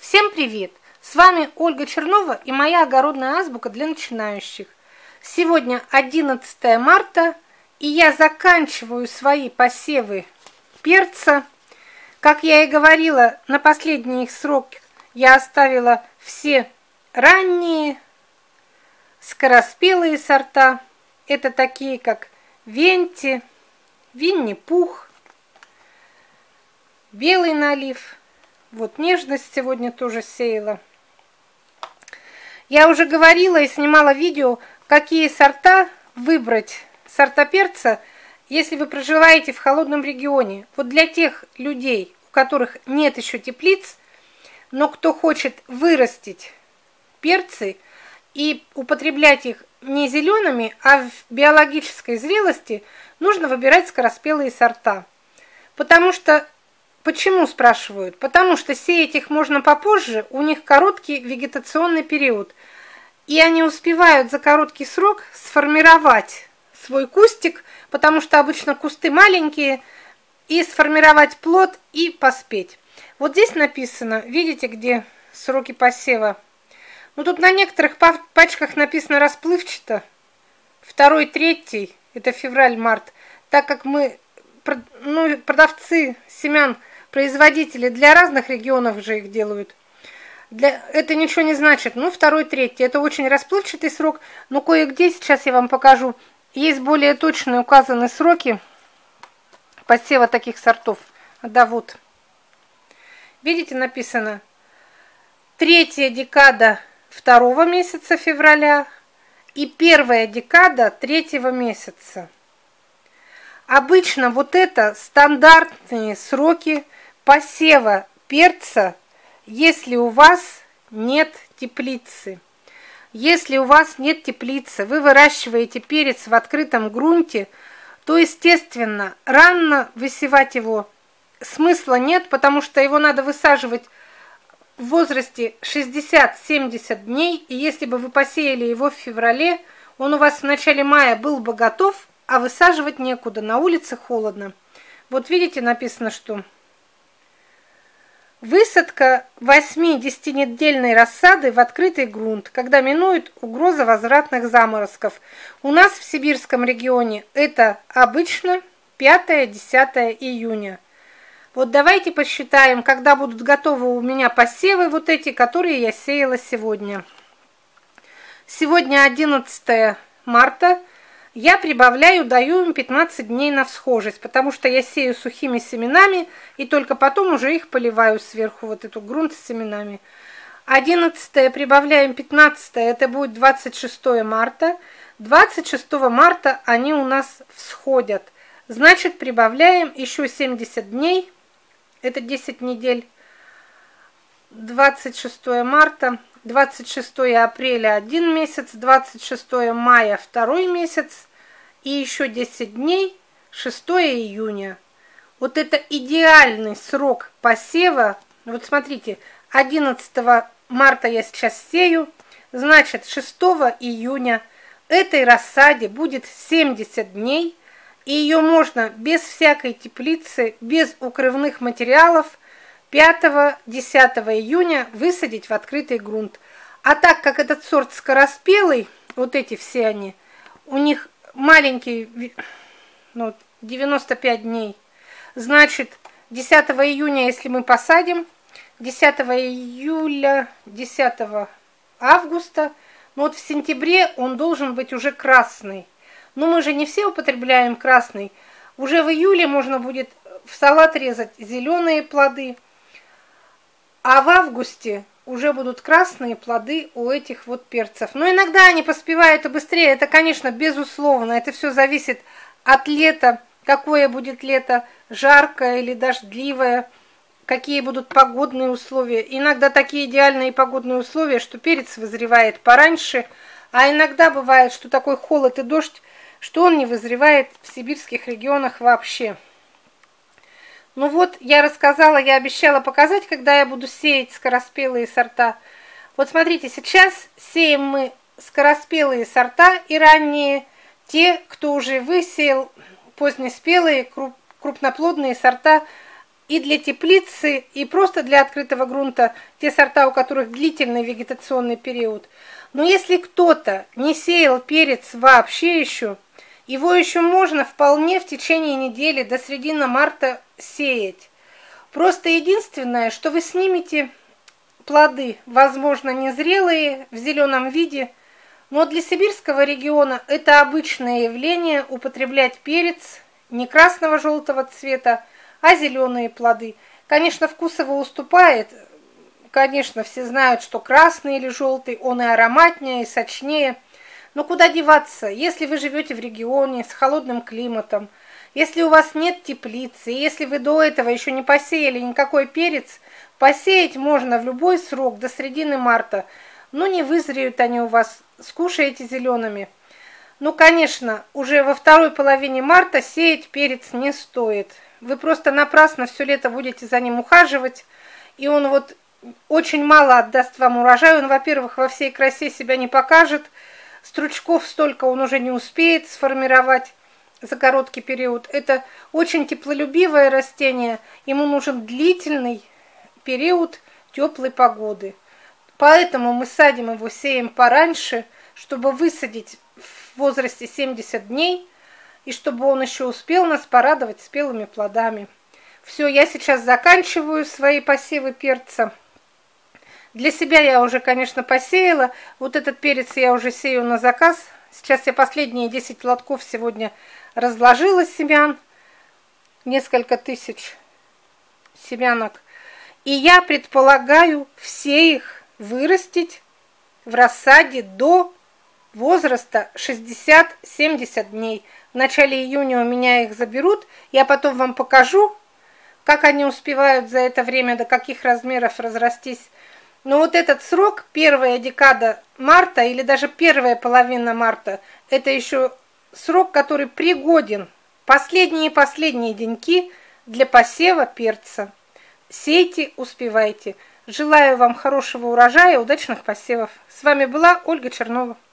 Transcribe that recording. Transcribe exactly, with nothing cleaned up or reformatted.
Всем привет! С вами Ольга Чернова и моя огородная азбука для начинающих. Сегодня одиннадцатое марта, и я заканчиваю свои посевы перца. Как я и говорила, на последний их срок я оставила все ранние, скороспелые сорта. Это такие, как Венти, Винни-Пух, Белый налив. Вот нежность сегодня тоже сеяла. Я уже говорила и снимала видео, какие сорта выбрать, сорта перца, если вы проживаете в холодном регионе. Вот для тех людей, у которых нет еще теплиц, но кто хочет вырастить перцы и употреблять их не зелеными, а в биологической зрелости, нужно выбирать скороспелые сорта. Потому что Почему, спрашивают? Потому что сеять их можно попозже, у них короткий вегетационный период. И они успевают за короткий срок сформировать свой кустик, потому что обычно кусты маленькие, и сформировать плод и поспеть. Вот здесь написано, видите, где сроки посева? Ну тут на некоторых пачках написано расплывчато. Второй, третий, это февраль-март. Так как мы, ну, продавцы семян, производители для разных регионов же их делают. Для... Это ничего не значит. Ну, второй, третий. Это очень расплывчатый срок. Но кое-где, сейчас я вам покажу, есть более точные указанные сроки посева таких сортов. Да, вот. Видите, написано третья декада второго месяца февраля и первая декада третьего месяца. Обычно вот это стандартные сроки посева перца, если у вас нет теплицы. Если у вас нет теплицы, вы выращиваете перец в открытом грунте, то, естественно, рано высевать его смысла нет, потому что его надо высаживать в возрасте шестьдесят-семьдесят дней, и если бы вы посеяли его в феврале, он у вас в начале мая был бы готов, а высаживать некуда, на улице холодно. Вот видите, написано, что высадка восьми-десятинедельной рассады в открытый грунт, когда минует угроза возвратных заморозков. У нас в сибирском регионе это обычно пятое-десятое июня. Вот давайте посчитаем, когда будут готовы у меня посевы, вот эти, которые я сеяла сегодня. Сегодня одиннадцатое марта. Я прибавляю, даю им пятнадцать дней на всхожесть, потому что я сею сухими семенами, и только потом уже их поливаю сверху, вот эту грунт с семенами. одиннадцатое прибавляем пятнадцатое, это будет двадцать шестое марта. двадцать шестого марта они у нас всходят. Значит, прибавляем еще семьдесят дней, это десять недель. двадцать шестое марта, двадцать шестое апреля один месяц, двадцать шестое мая второй месяц, и еще десять дней, шестое июня. Вот это идеальный срок посева. Вот смотрите, одиннадцатого марта я сейчас сею, значит шестого июня этой рассаде будет семьдесят дней, и ее можно без всякой теплицы, без укрывных материалов пятого-десятого июня высадить в открытый грунт. А так как этот сорт скороспелый, вот эти все они, у них маленький, ну, девяносто пять дней, значит, десятого июня, если мы посадим, десятого июля, десятого августа, ну вот в сентябре он должен быть уже красный. Но мы же не все употребляем красный. Уже в июле можно будет в салат резать зеленые плоды, а в августе уже будут красные плоды у этих вот перцев. Но иногда они поспевают и быстрее. Это, конечно, безусловно. Это все зависит от лета. Какое будет лето, жаркое или дождливое. Какие будут погодные условия. Иногда такие идеальные погодные условия, что перец вызревает пораньше. А иногда бывает, что такой холод и дождь, что он не вызревает в сибирских регионах вообще. Ну вот, я рассказала, я обещала показать, когда я буду сеять скороспелые сорта. Вот смотрите, сейчас сеем мы скороспелые сорта и ранние, те, кто уже высеял позднеспелые, крупноплодные сорта и для теплицы, и просто для открытого грунта, те сорта, у которых длительный вегетационный период. Но если кто-то не сеял перец вообще еще, его еще можно вполне в течение недели до середины марта сеять. Просто единственное, что вы снимете плоды, возможно, незрелые, в зеленом виде, но для сибирского региона это обычное явление употреблять перец не красного-желтого цвета, а зеленые плоды. Конечно, вкус его уступает. Конечно, все знают, что красный или желтый, он и ароматнее, и сочнее. Но куда деваться, если вы живете в регионе с холодным климатом, если у вас нет теплицы, если вы до этого еще не посеяли никакой перец, посеять можно в любой срок до середины марта, но не вызреют они у вас, скушаете зелеными. Ну, конечно, уже во второй половине марта сеять перец не стоит. Вы просто напрасно все лето будете за ним ухаживать, и он вот очень мало отдаст вам урожай. Он, во-первых, во всей красе себя не покажет, стручков столько он уже не успеет сформировать за короткий период. Это очень теплолюбивое растение, ему нужен длительный период теплой погоды. Поэтому мы садим его, сеем пораньше, чтобы высадить в возрасте семьдесят дней, и чтобы он еще успел нас порадовать спелыми плодами. Все, я сейчас заканчиваю свои посевы перца. Для себя я уже, конечно, посеяла. Вот этот перец я уже сею на заказ. Сейчас я последние десять лотков сегодня разложила семян. Несколько тысяч семянок. И я предполагаю все их вырастить в рассаде до возраста шестьдесят-семьдесят дней. В начале июня у меня их заберут. Я потом вам покажу, как они успевают за это время до каких размеров разрастись. Но вот этот срок, первая декада марта или даже первая половина марта, это еще срок, который пригоден, последние-последние деньки для посева перца. Сейте, успевайте. Желаю вам хорошего урожая, удачных посевов. С вами была Ольга Чернова.